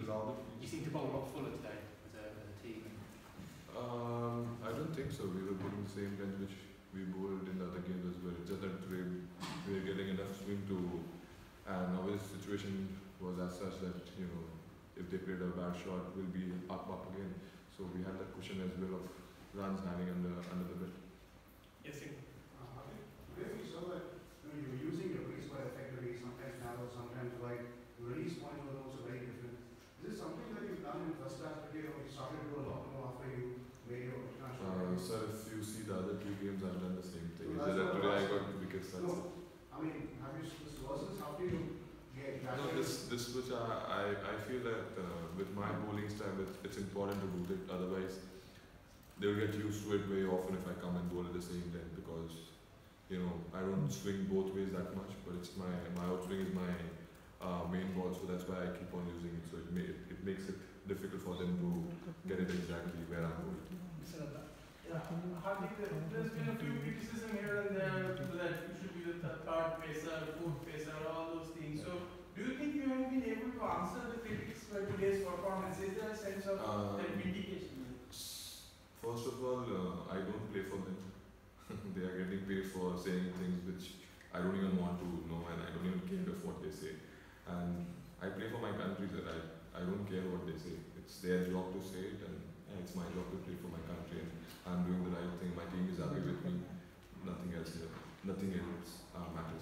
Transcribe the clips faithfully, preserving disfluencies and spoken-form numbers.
louder, You please. seem to bowl a lot fuller today as a, as a team. Um, I don't think so. We were bowling the same length which we bowled in the other games as well. It's just that today we were getting enough swing to, and our situation was as such that, you know, if they played a bad shot, we'll be up up again. So we had that cushion as well of runs hanging under under the belt. Yes, sir. Uh, Today we saw that you know, you were using your release quite effectively, sometimes narrow, sometimes wide. The release point was also very different. Is this something that you've done in first class cricket, or you started to do a lot more after you made your international Uh, debut? sir, if you see the other two games, I've done the same thing. So Is that's that what today I I'm got asking. wickets? That's No, it. I mean, have you this versus after you get back? No, this this which I I, I feel that uh, with my bowling style, it's, it's important to do it. Otherwise, they will get used to it very often if I come and bowl at the same time, because you know I don't swing both ways that much. But it's my my outswing is my uh, main ball, so that's why I keep on using it. So it may, it makes it difficult for them to get it exactly where I'm going. Mister Adda. Yeah, Hardik, there- there's been a few criticism here and there that you should be the th- third pacer, fourth pacer, all those things. So, do you think you have been able to answer the critics for today's performance? Is there a sense of Uh, that vindication? First of all, uh, I don't play for them. They are getting paid for saying things which I don't even want to know, and I don't even care of what they say. And I play for my country, that I, I don't care what they say. It's their job to say it, and yeah, it's my job to play for my country, and I'm doing the right thing. My team is happy with me. Nothing else here. Nothing else uh, matters.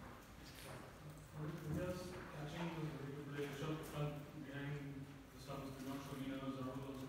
Just catching the Rishabh front behind the stumps did not show any runners around also.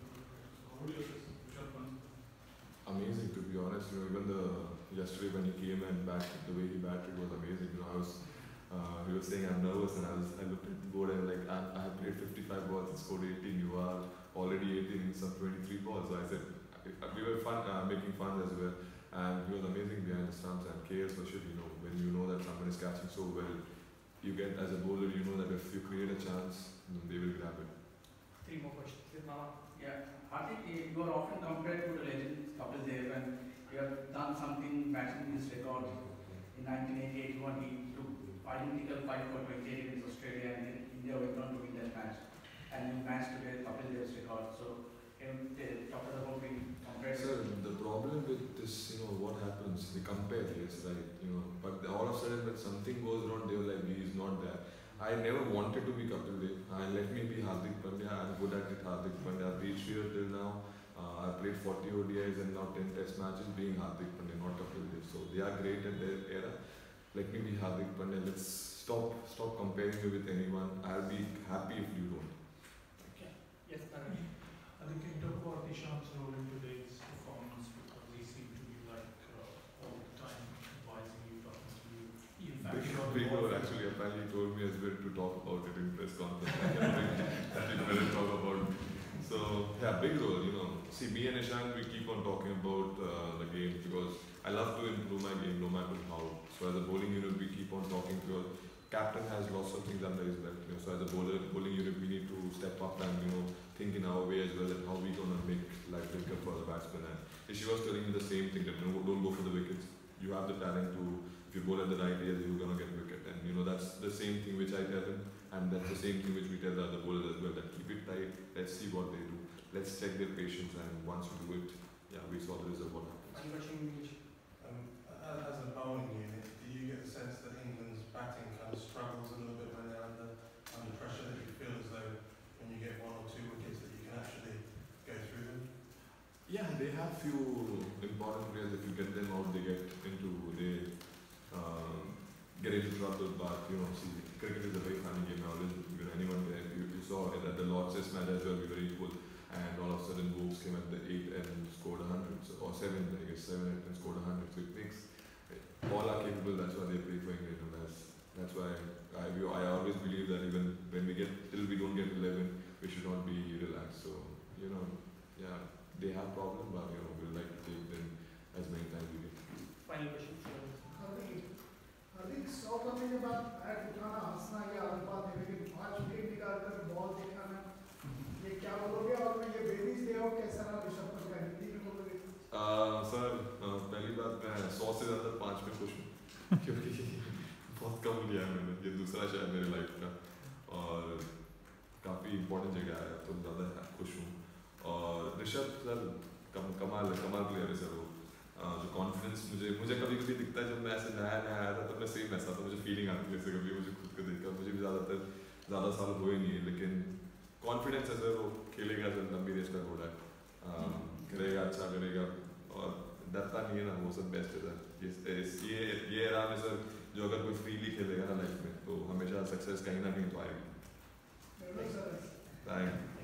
How would you assess Rishabh front? Amazing, to be honest. You know, even the yesterday when he came and batted, the way he batted was amazing. You know, I was uh, he was saying I'm nervous, and I was I looked at the board and like I, I have played fifty-five balls and scored eighteen. You are already eighteen in some twenty-three balls. So I said we were fun uh, making fun as well, and he was amazing behind the stumps. And K S for sure, you know, when you know that someone is catching so well, you get as a bowler, you know that if you create a chance, they will grab it. Three more questions. Yes, Mama. Yeah, Hardik, you are often compared to the legend Kapil Dev, and you have done something matching his record. In nineteen eighty-one, he took identical five for twenty-eight against Australia, and then India went on to win that match. And you matched today Kapil Dev's record. So, can you talk about being compared? Sir, the problem with this, you know, what happens, they compare, yes, right, you know, but all of a sudden when something goes wrong, they were like, he is not there. I never wanted to be Kapil Dev. Uh, let me be Hardik Pandya. I'm good at it, Hardik Pandya. I've reached here till now. Uh, I've played forty O D Is and now ten test matches being Hardik Pandya, not Kapil Dev. So they are great at their era. Let me be Hardik Pandya. Let's stop stop comparing me with anyone. I'll be happy if you don't. Okay. Yes, Narayan. I think you talk about Ishan's role in today's performance, because he seemed to be like uh, all the time advising you, talking to you. In fact, Big, you are big the role one- actually apparently told me as well to talk about it in press conference. That you better talk about me. So yeah, big role, you know. See, me and Ishan, we keep on talking about uh, the game because I love to improve my game no matter how. So as a bowling unit, we keep on talking because captain has lots of things under his belt. You know, so as a bowler, bowling unit, we need to step up and you know think in our way as well that how we gonna make life difficult for the batsman. And she was telling me the same thing that you know, don't go for the wickets. You have the talent to, if you bowl at the right area, you're gonna get wicket. And you know that's the same thing which I tell him, and that's the same thing which we tell the other bowlers as well. That keep it tight. Let's see what they do. Let's check their patience, and once you do it, yeah, we saw the result. What happens. Final question, Mitch. Um, a- as a bowling unit, do you get the sense that England's batting kind of struggles a little bit when they're under under pressure? That you feel as though when you get one or two wickets that you can actually go through them? Yeah, they have few important players. If you get them out, they get into they um, get into trouble. But you know, see, cricket is a very funny game. Now, you know, anyone there, you, you saw it at the Lord's Test match as well. We were equal, and all of a sudden, Wolves came at the eighth and scored a hundred, so, or seventh, I guess seven and scored a hundred. So it makes all are capable. That's why they play for England, and that's that's why I I always believe that even when we get till we don't get eleven, we should not be relaxed. So you know, yeah. They have problem, but you know, we'd like to take them as many times we can. Final question. हार्दिक हार्दिक सौ करने के बाद bat उठाना हंसना ये अलग बात है, लेकिन पांच विकेट निकाल कर बॉल दिखाना ये क्या बोलोगे? और मैं ये बेबीज डे हो कैसा रहा ऋषभ पंत का, हिंदी में बोलोगे? सर पहली बात मैं सौ से ज़्यादा पाँच में खुश हूँ क्योंकि बहुत कम लिया है मैंने, ये दूसरा शायद मेरे लाइफ का, और काफ़ी काफ़ी इंपॉर्टेंट जगह आया तो ज़्यादा खुश हूँ। और ऋषभ सर कम कमाल कमाल प्लेयर है सर वो। uh, जो कॉन्फिडेंस मुझे मुझे कभी कभी दिखता है जब मैं ऐसे नया नया आया था तो मैं सेम ऐसा था, मुझे फीलिंग आती है जैसे कभी मुझे खुद को देखकर, मुझे भी ज़्यादातर ज़्यादा साल हुए नहीं है लेकिन कॉन्फिडेंस है सर, वो खेलेगा सर, लंबी रेस का घोड़ा है, करेगा अच्छा करेगा और डरता नहीं है ना, वो सब बेस्ट है सर। ये ये ये एरा में सर जो अगर कोई फ्रीली खेलेगा ना लाइफ में तो हमेशा सक्सेस कहीं ना कहीं तो आएगी। Very well, sir. थैंक